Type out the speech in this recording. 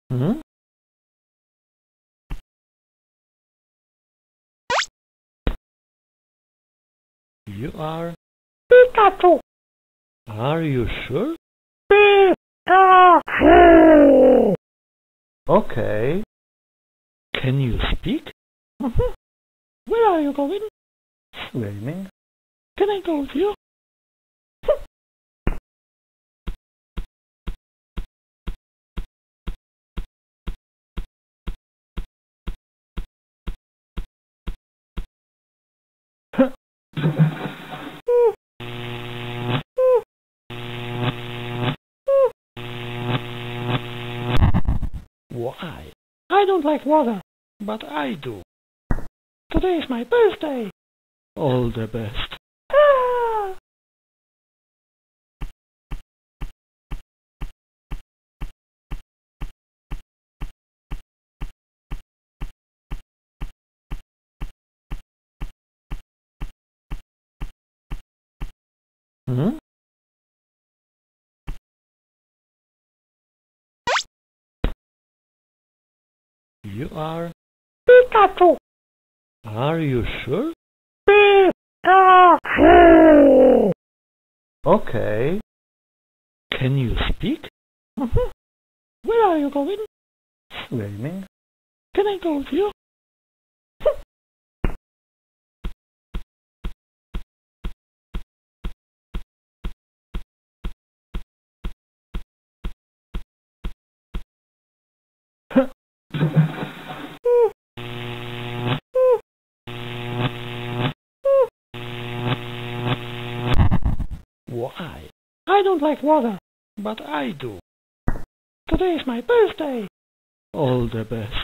Hmm? You are... Pikachu. Are you sure? Pikachu. Okay. Can you speak? Where are you going? Swimming. Can I go with you? Why? I don't like water, but I do. Today is my birthday. All the best. Ah! Hmm? You are... Pikachu. Are you sure? Pikachu. Okay. Can you speak? Where are you going? Swimming. Can I go with you? Why? I don't like water, but I do. Today is my birthday. All the best.